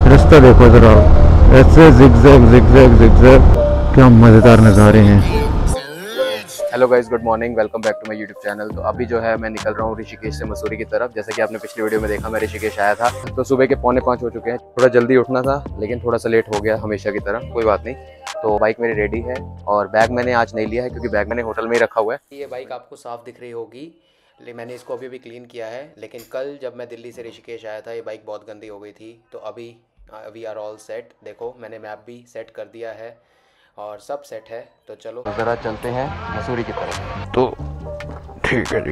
रास्ता देखो ज़रा, ऐसे जिगजैग जिगजैग जिगजैग, क्या मज़ेदार नज़ारे हैं। Hello guys, good morning, welcome back to my YouTube channel. तो अभी जो है मैं निकल रहा हूँ ऋषिकेश से मसूरी की तरफ। जैसे कि आपने पिछली वीडियो में देखा, मैं ऋषिकेश आया था। तो सुबह के 4:45 हो चुके हैं। थोड़ा जल्दी उठना था लेकिन थोड़ा सा लेट हो गया, हमेशा की तरह। कोई बात नहीं। तो बाइक मेरी रेडी है और बैग मैंने आज नहीं लिया है क्योंकि बैग मैंने होटल में ही रखा हुआ है। ये बाइक आपको साफ दिख रही होगी, लेकिन मैंने इसको अभी भी क्लीन किया है। लेकिन कल जब मैं दिल्ली से ऋषिकेश आया था, ये बाइक बहुत गंदी हो गई थी। तो अभी वी आर ऑल सेट। देखो, मैंने मैप भी सेट कर दिया है और सब सेट है। तो चलो ज़रा चलते हैं मसूरी की तरफ। तो ठीक है जी।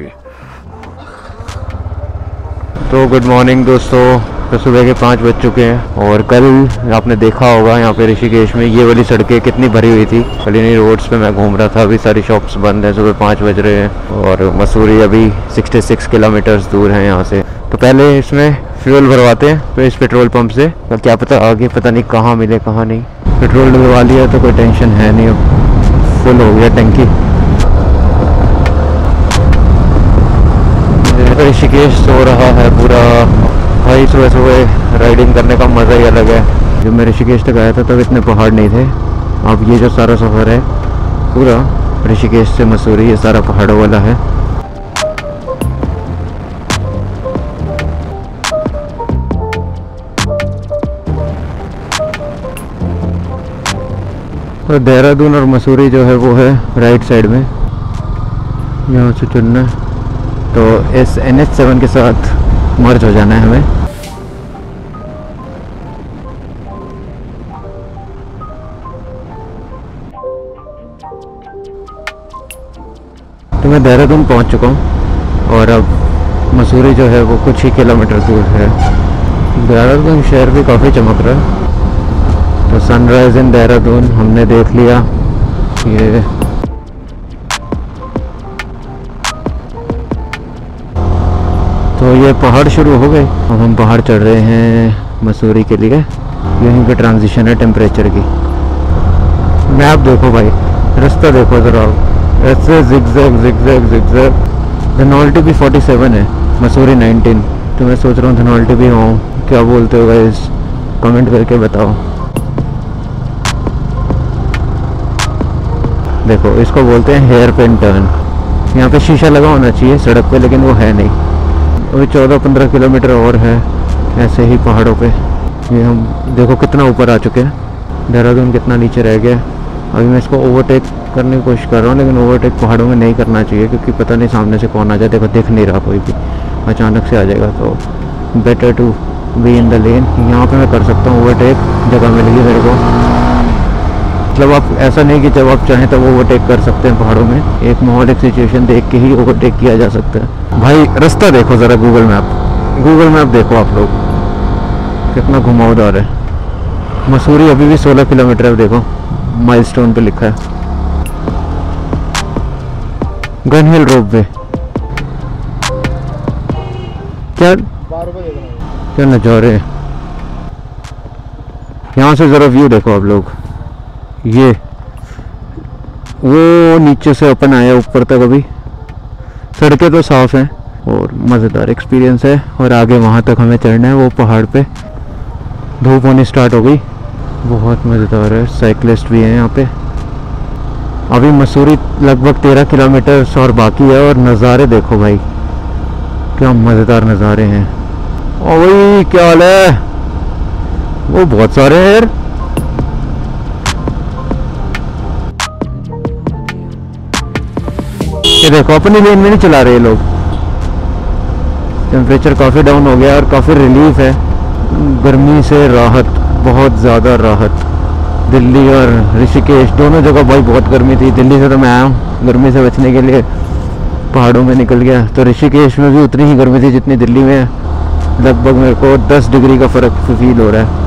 तो गुड मॉर्निंग दोस्तों। तो सुबह के 5 बज चुके हैं और कल आपने देखा होगा यहाँ पे ऋषिकेश में ये वाली सड़कें कितनी भरी हुई थी। कल इन्हीं रोड्स पे मैं घूम रहा था। अभी सारी शॉप्स बंद हैं, सुबह 5 बज रहे हैं और मसूरी अभी 66 किलोमीटर्स दूर है यहाँ से। तो पहले इसमें फ्यूल भरवाते हैं तो इस पेट्रोल पंप से, तो क्या पता आगे पता नहीं कहाँ मिले कहाँ नहीं। पेट्रोल डलवा लिया तो कोई टेंशन है नहीं, अब फुल हो गया टंकी। ऋषिकेश सो रहा है पूरा। भाई सुबह सुबह राइडिंग करने का मज़ा ही अलग है। जब मैं ऋषिकेश तक आया था तब इतने पहाड़ नहीं थे। अब ये जो सारा सफ़र है पूरा ऋषिकेश से मसूरी, ये सारा पहाड़ों वाला है। और देहरादून और मसूरी जो है वो है राइट साइड में, यहाँ से चलना है। तो इस NH7 के साथ मर्ज हो जाना है हमें। तो मैं देहरादून पहुंच चुका हूं और अब मसूरी जो है वो कुछ ही किलोमीटर दूर है। देहरादून शहर भी काफ़ी चमक रहा है। तो सनराइज़ इन देहरादून हमने देख लिया। ये तो ये पहाड़ शुरू हो गए। अब हम पहाड़ चढ़ रहे हैं मसूरी के लिए। यहीं पे ट्रांजिशन है टेम्परेचर की। मैप देखो भाई, रास्ता देखो ज़रा, ऐसे जिगजैग जिगजैग जिगजैग। धनौल्टी भी 47 है, मसूरी 19। तो मैं सोच रहा हूँ धनौल्टी भी हूँ। क्या बोलते हो गाइस, कमेंट करके बताओ। देखो, इसको बोलते हैं हेयर पिन टर्न। यहाँ पे शीशा लगा होना चाहिए सड़क पे, लेकिन वो है नहीं। अभी 14-15 किलोमीटर और है ऐसे ही पहाड़ों पे। ये हम देखो कितना ऊपर आ चुके हैं। देहरादून कितना नीचे रह गया। अभी मैं इसको ओवरटेक करने की कोशिश कर रहा हूँ, लेकिन ओवरटेक पहाड़ों में नहीं करना चाहिए क्योंकि पता नहीं सामने से कौन आ जाए। देखो दिख नहीं रहा कोई भी, अचानक से आ जाएगा। तो better to be in the lane. यहाँ पे मैं कर सकता हूँ ओवरटेक, जगह मिल गई मेरे को। मतलब आप ऐसा नहीं कि जब आप चाहें तब ओवरटेक कर सकते हैं पहाड़ों में। एक माहौल, एक सिचुएशन देख के ही ओवरटेक किया जा सकता है। भाई रास्ता देखो ज़रा, गूगल मैप देखो आप लोग, कितना घुमावदार है। मसूरी अभी भी 16 किलोमीटर है। देखो माइलस्टोन पे लिखा है गन हिल रोपवे। क्या नज़ारे। यहाँ से ज़रा व्यू देखो आप लोग। ये वो नीचे से अपन आया ऊपर तक। अभी सड़कें तो साफ हैं और मज़ेदार एक्सपीरियंस है। और आगे वहाँ तक हमें चढ़ना है, वो पहाड़ पे। धूप होनी स्टार्ट हो गई, बहुत मज़ेदार है। साइकिलिस्ट भी हैं यहाँ पे। अभी मसूरी लगभग 13 किलोमीटर और बाकी है। और नज़ारे देखो भाई, क्या मज़ेदार नज़ारे हैं। और भाई क्या हाल है, वो बहुत सारे हैं यार। ये देखो अपनी लेन में नहीं चला रहे ये लोग। टेम्परेचर काफ़ी डाउन हो गया और काफ़ी रिलीफ है। गर्मी से राहत, बहुत ज़्यादा राहत। दिल्ली और ऋषिकेश दोनों जगह भाई बहुत गर्मी थी। दिल्ली से तो मैं आया हूँ गर्मी से बचने के लिए, पहाड़ों में निकल गया। तो ऋषिकेश में भी उतनी ही गर्मी थी जितनी दिल्ली में है। लगभग मेरे को 10 डिग्री का फ़र्क फील हो रहा है।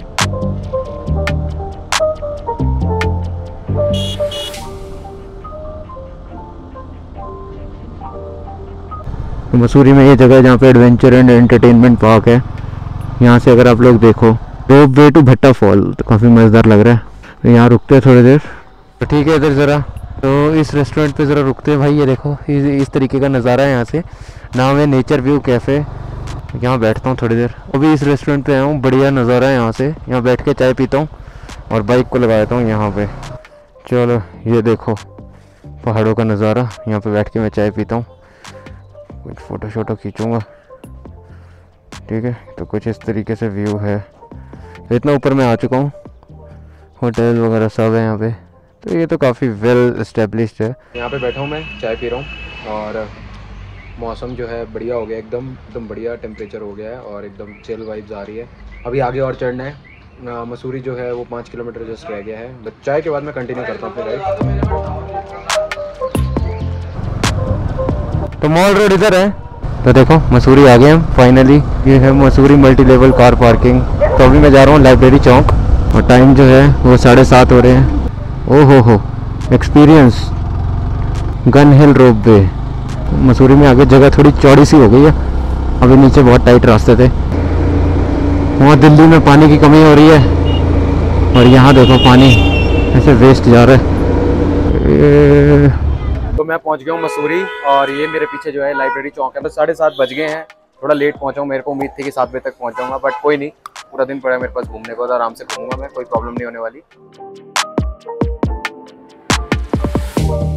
तो मसूरी में ये जगह है जहाँ पे एडवेंचर एंड एंटरटेनमेंट पार्क है। यहाँ से अगर आप लोग देखो रोप वे टू भट्टा फॉल, तो काफ़ी मज़ेदार लग रहा है। तो यहाँ रुकते हैं थोड़ी देर। तो ठीक है, इधर ज़रा तो इस रेस्टोरेंट पे ज़रा रुकते हैं भाई। ये देखो इस तरीके का नज़ारा है यहाँ से। नाम है नेचर व्यू कैफ़े। यहाँ बैठता हूँ थोड़ी देर। अभी इस रेस्टोरेंट पे आया हूँ, बढ़िया नज़ारा है यहाँ से। यहाँ बैठ के चाय पीता हूँ और बाइक को लगा देता हूँ यहाँ पे। चलो ये देखो पहाड़ों का नज़ारा, यहाँ पे बैठ के मैं चाय पीता हूँ, कुछ फ़ोटो शोटो खींचूँगा। ठीक है, तो कुछ इस तरीके से व्यू है। इतना ऊपर मैं आ चुका हूँ, होटल वगैरह सब है यहाँ पे, तो ये तो काफ़ी वेल इस्टेब्लिश्ड है। यहाँ पे बैठा हूँ मैं, चाय पी रहा हूँ और मौसम जो है बढ़िया हो गया, एकदम बढ़िया टेम्परेचर हो गया है और एकदम चिल वाइब्स आ रही है। अभी आगे और चढ़ना है। मसूरी जो है वो 5 किलोमीटर जस्ट रह गया है। बट चाय के बाद मैं कंटिन्यू करता हूँ अपनी राइड। तो मॉल रोड इधर है। तो देखो मसूरी आ गए हम फाइनली। ये है Mussoorie multi level car parking. तो अभी मैं जा रहा हूँ लाइब्रेरी चौक और टाइम जो है वो 7:30 हो रहे हैं। ओहो हो, experience Gun Hill ropeway. Mussoorie में आगे जगह थोड़ी चौड़ी सी हो गई है, अभी नीचे बहुत टाइट रास्ते थे। वहाँ दिल्ली में पानी की कमी हो रही है और यहाँ देखो पानी ऐसे वेस्ट जा रहा है। तो मैं पहुंच गया हूँ मसूरी और ये मेरे पीछे जो है लाइब्रेरी चौक है। बस 7:30 बज गए हैं, थोड़ा लेट पहुंचा हूँ। मेरे को उम्मीद थी कि 7 बजे तक पहुंच जाऊंगा, बट कोई नहीं, पूरा दिन पड़ा है मेरे पास घूमने को, तो आराम से घूमूंगा मैं, कोई प्रॉब्लम नहीं होने वाली।